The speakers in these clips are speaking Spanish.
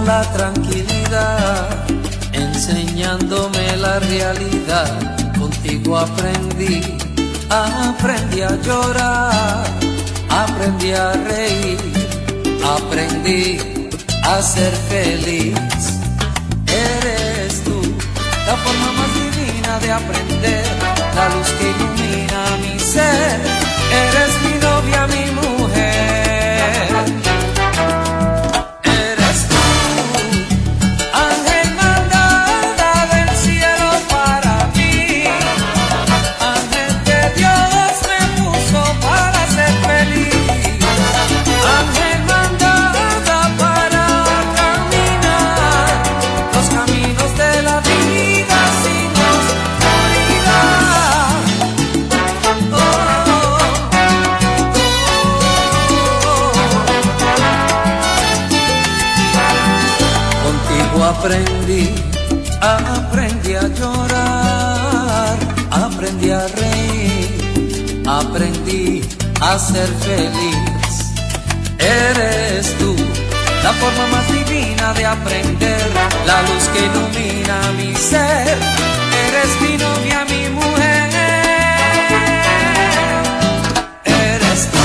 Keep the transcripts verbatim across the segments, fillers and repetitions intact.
con la tranquilidad, enseñándome la realidad. Contigo aprendí, aprendí a llorar, aprendí a reír, aprendí a ser feliz. Eres tú la forma más divina de aprender, la luz que ilumina mi ser. Eres mi novia, mi mujer. Eres tú, ángel mandada del cielo para mí, ángel que Dios me puso para ser feliz, ángel mandada para caminar los caminos de la vida sin oscuridad. Oh, aprendí, aprendí a llorar, aprendí a reír, aprendí a ser feliz. Eres tú la forma más divina de aprender, la luz que ilumina mi ser. Eres mi novia, mi mujer. Eres tú.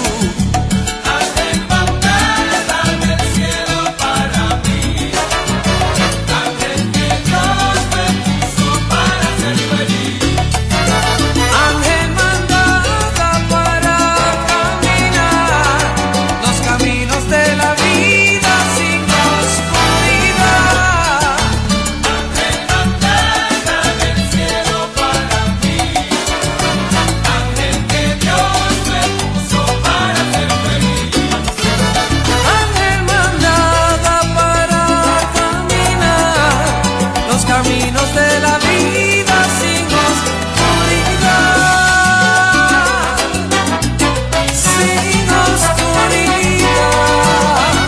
Caminos de la vida sin oscuridad, sin oscuridad.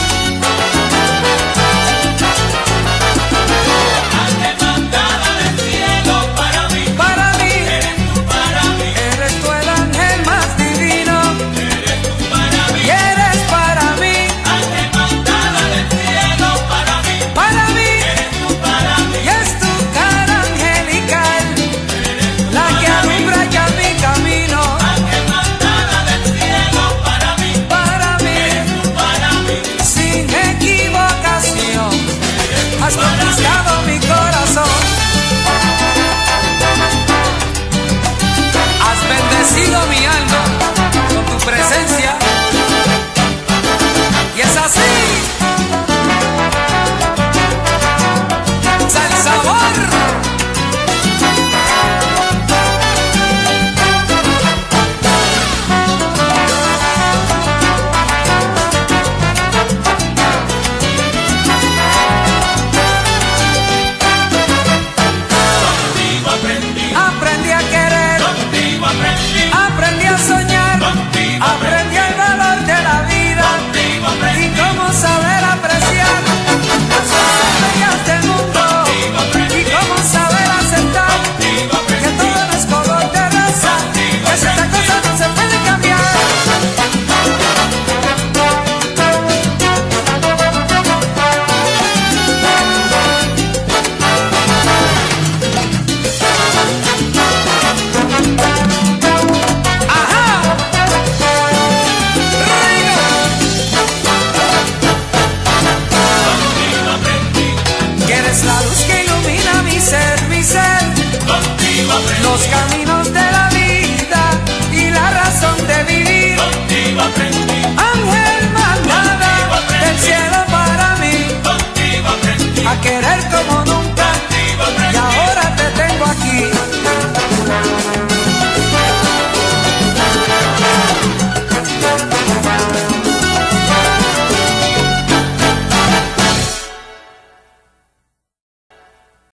Ángel mandada del cielo para mí, para mí, eres tú para mí, eres tú el ángel más divino, eres tú para mí, y eres para mí. ángel mandada del cielo para mí, Para mí, eres tú para mí. y es tu cara angelical la que alumbra ya mi camino. Ángel mandada del cielo para mí, Para mí, eres tú para mí, sin equivocación, has conquistado mi corazón. Has bendecido mi alma con tu presencia, y es así. ¡Sal sabor! contigo aprendí, Aprendí a querer, contigo aprendí, aprendí a soñar, contigo aprendí el valor de la vida contigo y aprendí, cómo saber apreciar las cosas bellas del mundo y cómo saber aceptar contigo que aprendí, todo no es color de rosa, que ciertas cosas no se pueden cambiar. ¡Ajá! contigo aprendí, Que eres la luz que ilumina mi ser, mi ser, contigo aprendí. los caminos